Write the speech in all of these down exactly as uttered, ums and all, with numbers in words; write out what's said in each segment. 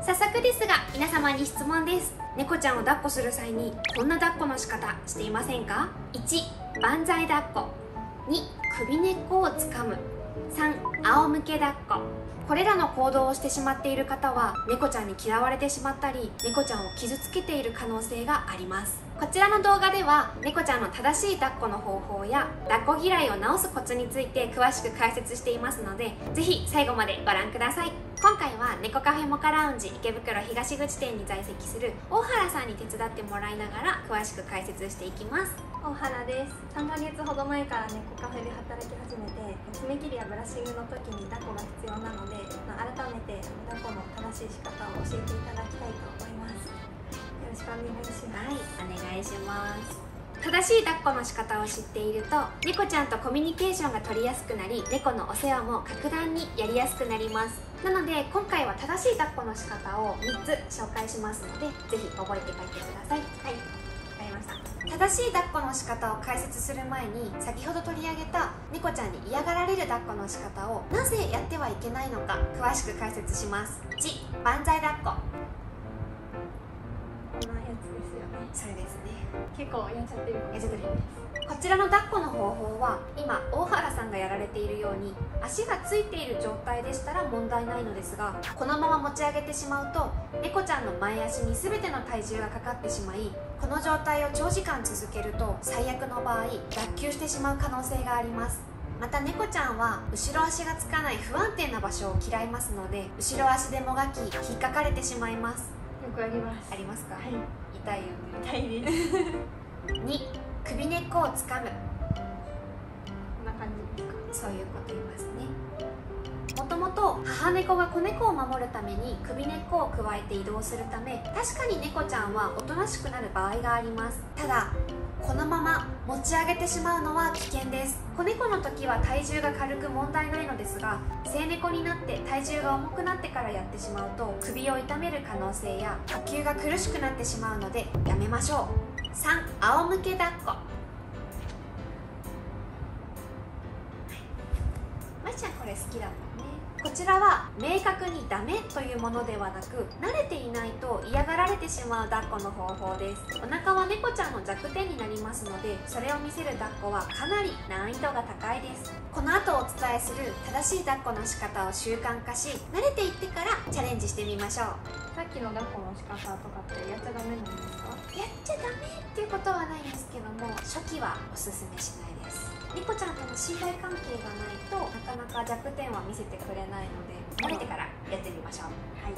早速ですが皆様に質問です。猫ちゃんを抱っこする際にこんな抱っこの仕方していませんか？ いち. 万歳抱っこ。に. 首根っこをつかむ。さん. 仰向け抱っこ。これらの行動をしてしまっている方は猫ちゃんに嫌われてしまったり猫ちゃんを傷つけている可能性があります。こちらの動画では猫ちゃんの正しい抱っこの方法や抱っこ嫌いを治すコツについて詳しく解説していますので、ぜひ最後までご覧ください。今回は猫カフェモカラウンジ池袋東口店に在籍する大原さんに手伝ってもらいながら詳しく解説していきます。 大原です。さんかげつほど前から猫カフェで働き始めて、爪切りやブラッシングの時に抱っこが必要なので、改めて抱っこの正しい仕方を教えていただきたいと思います。よろしくお願いします。 はい、お願いします。正しい抱っこの仕方を知っていると猫ちゃんとコミュニケーションが取りやすくなり、猫のお世話も格段にやりやすくなります。なので今回は正しい抱っこの仕方をみっつ紹介しますので、ぜひ覚えて帰ってください。 はい、わかりました。 正しい抱っこの仕方を解説する前に、先ほど取り上げた猫ちゃんに嫌がられる抱っこの仕方をなぜやってはいけないのか詳しく解説します。いち. 万歳抱っこ。 こんなやつですよね。 それですね。 結構やっちゃってるやっちゃってる。こちらの抱っこの方法は今大原さんがやられているように足がついている状態でしたら問題ないのですが、このまま持ち上げてしまうと猫ちゃんの前足に全ての体重がかかってしまい、この状態を長時間続けると最悪の場合脱臼してしまう可能性があります。また猫ちゃんは後ろ足がつかない不安定な場所を嫌いますので、後ろ足でもがき引っかかれてしまいます。 よくあります。 ありますか？ はい。 痛いよね。 痛いです。 に. 首根っこをつかむ。 こんな感じですか？ そういうこと言いますね。もともと母猫が子猫を守るために首根っこをくわえて移動するため、確かに猫ちゃんはおとなしくなる場合があります。ただこのまま持ち上げてしまうのは危険です。子猫の時は体重が軽く問題ないのですが、成猫になって体重が重くなってからやってしまうと首を痛める可能性や呼吸が苦しくなってしまうのでやめましょう。さん. 仰向け抱っこ。まいちゃんこれ好きだもんね。こちらは明確にダメというものではなく、慣れていないと嫌がられてしまう抱っこの方法です。お腹は猫ちゃんの弱点になりますので、それを見せる抱っこはかなり難易度が高いです。この後お伝えする正しい抱っこの仕方を習慣化し、慣れていってからチャレンジしてみましょう。 さっきの抱っこの仕方とかってやっちゃダメなんですか？ やっちゃダメっていうことはないんですけども、初期はおすすめしないです。猫ちゃんとの信頼関係がないとなかなか弱点は見せてくれないので、慣れてからやってみましょう。はい、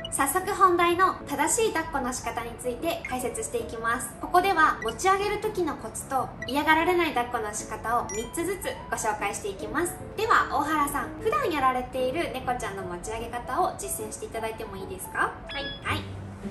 早速本題の正しい抱っこの仕方について解説していきます。ここでは持ち上げる時のコツと嫌がられない抱っこの仕方をみっつずつご紹介していきます。では大原さん、普段やられている猫ちゃんの持ち上げ方を実践していただいてもいいですか？ はい。 はい。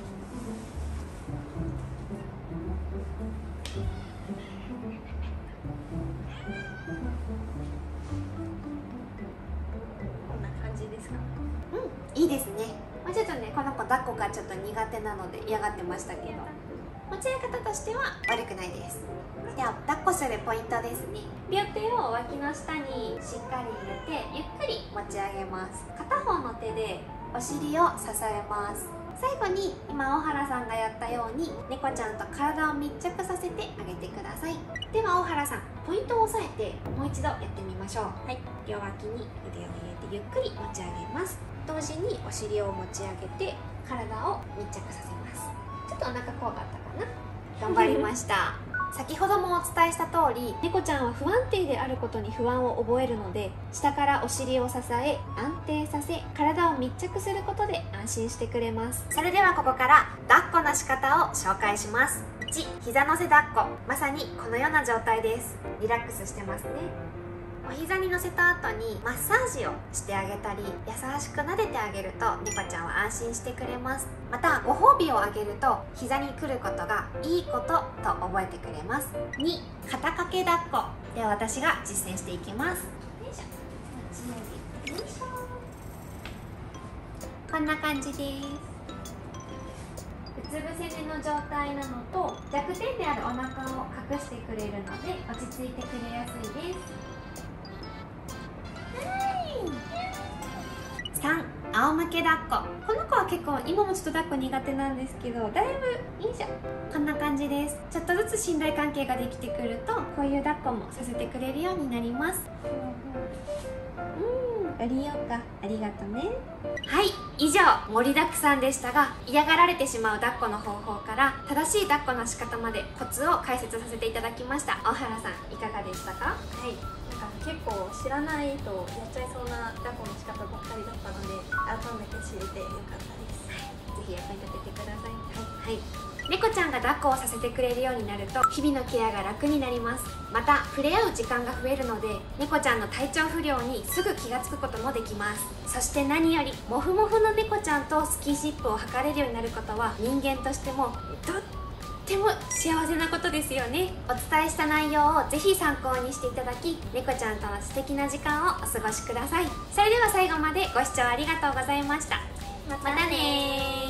いいですね。まあ、ちょっとねこの子抱っこがちょっと苦手なので嫌がってましたけど、持ち上げ方としては悪くないです。では抱っこするポイントですね。両手を脇の下にしっかり入れてゆっくり持ち上げます。片方の手でお尻を支えます。最後に今大原さんがやったように猫ちゃんと体を密着させてあげてください。では大原さん、ポイントを押さえてもう一度やってみましょう。はい、両脇に腕を入れてゆっくり持ち上げます。同時にお尻を持ち上げて体を密着させます。ちょっとお腹怖かったかな。頑張りました先ほどもお伝えした通り、猫ちゃんは不安定であることに不安を覚えるので、下からお尻を支え安定させ体を密着することで安心してくれます。それではここから抱っこの仕方を紹介します。いち. 膝乗せ抱っこ。まさにこのような状態です。リラックスしてますね。お膝に乗せた後にマッサージをしてあげたり優しく撫でてあげると猫ちゃんは安心してくれます。またご褒美をあげると膝に来ることがいいことと覚えてくれます。に. 肩掛け抱っこ。では私が実践していきます。よいしょよいしょ。こんな感じです。うつ伏せ寝の状態なのと弱点であるお腹を隠してくれるので落ち着いてくれやすいです。さん. 仰向け抱っこ。この子は結構今もちょっと抱っこ苦手なんですけど、だいぶいいじゃん。こんな感じです。ちょっとずつ信頼関係ができてくるとこういう抱っこもさせてくれるようになります。うん、ありようか、ありがとね。はい、以上盛りだくさんでしたが、嫌がられてしまう抱っこの方法から正しい抱っこの仕方までコツを解説させていただきました。大原さんいかがでしたか？ はい、なんか結構知らないとやっちゃいそうな抱っこの仕方ばっかりだったので、改めて知れてよかったです。 ぜひ役に立ててください。はい、はい、猫ちゃんが抱っこをさせてくれるようになると日々のケアが楽になります。また触れ合う時間が増えるので猫ちゃんの体調不良にすぐ気がつくこともできます。そして何よりモフモフの猫ちゃんとスキンシップを図れるようになることは人間としてもとっても幸せなことですよね。お伝えした内容をぜひ参考にしていただき、猫ちゃんとの素敵な時間をお過ごしください。それでは最後までご視聴ありがとうございました。またねー。